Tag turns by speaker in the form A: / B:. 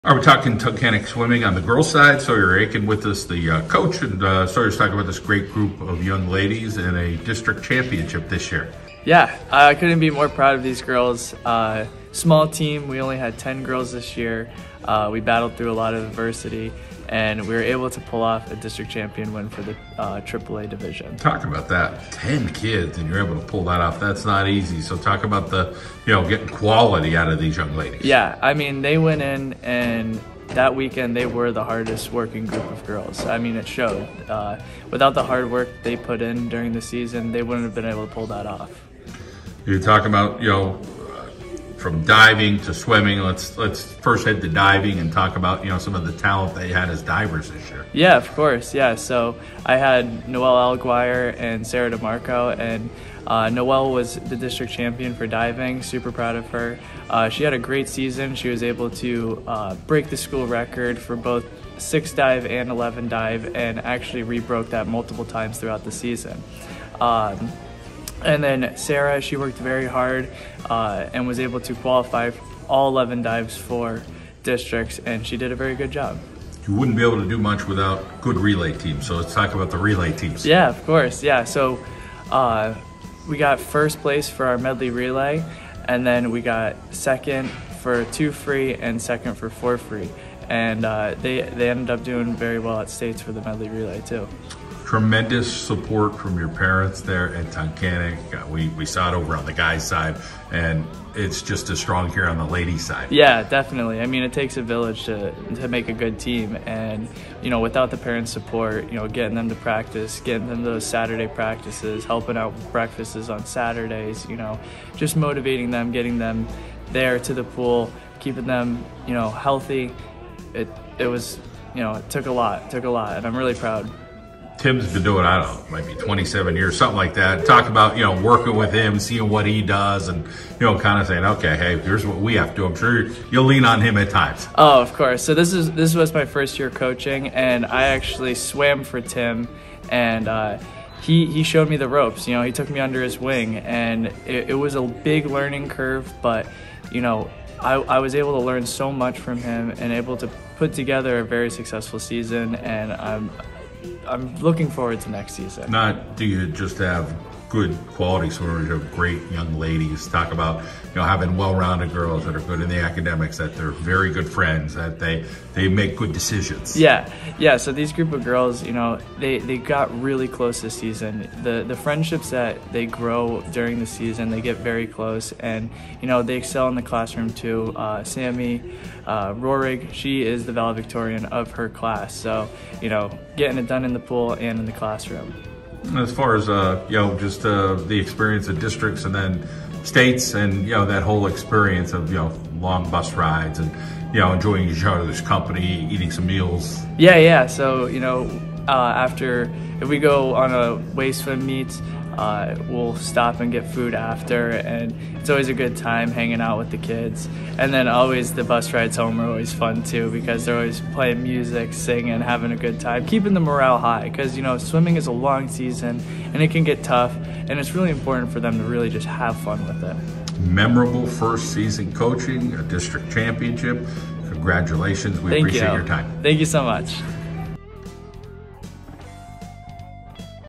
A: All right, we're talking Tunkhannock swimming on the girls' side. Sawyer Aiken with us, the coach, and Sawyer's talking about this great group of young ladies in a district championship this year.
B: Yeah, I couldn't be more proud of these girls. Small team, we only had 10 girls this year. We battled through a lot of adversity, and we were able to pull off a district champion win for the AAA division.
A: Talk about that, 10 kids, and you're able to pull that off. That's not easy. So talk about the, getting quality out of these young ladies.
B: Yeah, I mean, they went in, and that weekend they were the hardest working group of girls. I mean, it showed. Without the hard work they put in during the season, they wouldn't have been able to pull that off.
A: You talk about, from diving to swimming. Let's first head to diving and talk about some of the talent they had as divers this year.
B: Yeah, of course. Yeah, so I had Noelle Alguire and Sarah DeMarco, and Noelle was the district champion for diving. Super proud of her. She had a great season. She was able to break the school record for both 6 dive and 11 dive, and actually re-broke that multiple times throughout the season. And then Sarah, she worked very hard and was able to qualify all 11 dives for districts, and she did a very good job.
A: You wouldn't be able to do much without good relay teams, so let's talk about the relay teams.
B: Yeah, of course, yeah. So we got first place for our medley relay, and then we got second for 2 free and second for 4 free. And they ended up doing very well at states for the medley relay too.
A: Tremendous support from your parents there at Tunkhannock. We saw it over on the guys' side, and it's just as strong here on the ladies' side.
B: Yeah, definitely. I mean, it takes a village to make a good team, and without the parents' support, getting them to practice, getting them those Saturday practices, helping out with breakfasts on Saturdays, just motivating them, getting them there to the pool, keeping them, healthy. It was, it took a lot, and I'm really proud.
A: Tim's been doing, I don't know, maybe 27 years, something like that. Talk about, working with him, seeing what he does, and, kind of saying, okay, hey, here's what we have to do. I'm sure you'll lean on him at times.
B: Oh, of course. So this was my first year coaching, and I actually swam for Tim, and he showed me the ropes. He took me under his wing, and it was a big learning curve, but, I was able to learn so much from him and able to put together a very successful season, and I'm looking forward to next season.
A: Not do you just have good quality swimmers, you have great young ladies. Talk about having well-rounded girls that are good in the academics, that they're very good friends, that they make good decisions.
B: Yeah. So these group of girls, they got really close this season. The friendships that they grow during the season, they get very close, and they excel in the classroom too. Sammy Rohrig, she is the valedictorian of her class, so getting it done in the pool and in the classroom.
A: As far as just the experience of districts and then states, and that whole experience of long bus rides and enjoying each other's company, eating some meals.
B: Yeah. So if we go on a wave swim meet, we'll stop and get food after, and it's always a good time hanging out with the kids. And then always the bus rides home are always fun too, because they're always playing music, singing, having a good time, keeping the morale high, because swimming is a long season and it can get tough, and it's really important for them to really just have fun with it.
A: Memorable first season coaching, a district championship. Congratulations. We appreciate your time.
B: Thank you so much.